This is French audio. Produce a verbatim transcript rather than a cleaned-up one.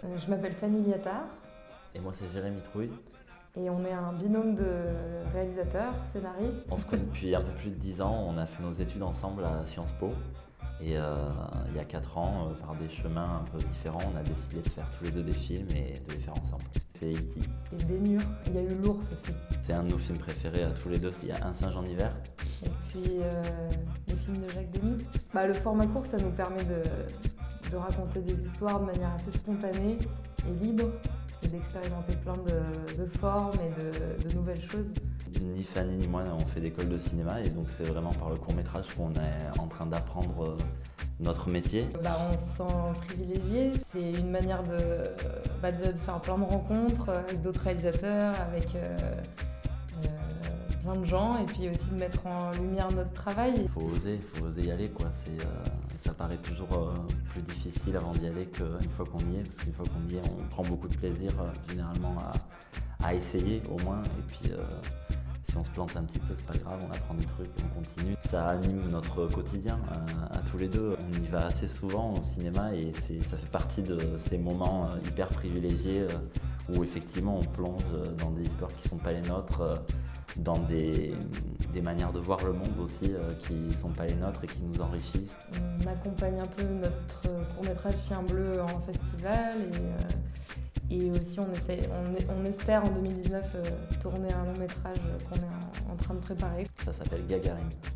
Euh, Je m'appelle Fanny Liattard Et moi, c'est Jérémy Trouille. et on est un binôme de réalisateurs, scénaristes. On se connaît depuis un peu plus de dix ans. On a fait nos études ensemble à Sciences Po. Et euh, il y a quatre ans, euh, par des chemins un peu différents, on a décidé de faire tous les deux des films et de les faire ensemble. C'est E T Et Bénur, il y a eu L'Ours aussi. C'est un de nos films préférés à tous les deux. Il y a Un singe en hiver. Et puis euh, les films de Jacques Demy. Bah, le format court, ça nous permet de, de raconter des histoires de manière assez spontanée et libre et d'expérimenter plein de, de formes et de, de nouvelles choses. Ni Fanny ni moi, on fait d'école de cinéma et donc c'est vraiment par le court-métrage qu'on est en train d'apprendre euh, notre métier. Bah, on se sent privilégié, c'est une manière de, bah, de faire plein de rencontres avec d'autres réalisateurs, avec euh, euh, plein de gens, et puis aussi de mettre en lumière notre travail. Il faut oser, il faut oser y aller, quoi. C'est, euh, ça paraît toujours euh, plus difficile avant d'y aller qu'une fois qu'on y est, parce qu'une fois qu'on y est, on prend beaucoup de plaisir euh, généralement à, à essayer au moins, et puis euh, si on se plante un petit peu, c'est pas grave, on apprend des trucs, on continue. Ça anime notre quotidien à, à tous les deux. On y va assez souvent au cinéma et c'est, ça fait partie de ces moments euh, hyper privilégiés euh, où effectivement on plonge dans des histoires qui sont pas les nôtres, euh, dans des, des manières de voir le monde aussi euh, qui ne sont pas les nôtres et qui nous enrichissent. On accompagne un peu notre court-métrage Chien Bleu en festival, et, euh, et aussi on, essaie, on, on espère en deux mille dix-neuf euh, tourner un long-métrage qu'on est en, en train de préparer. Ça s'appelle Gagarine.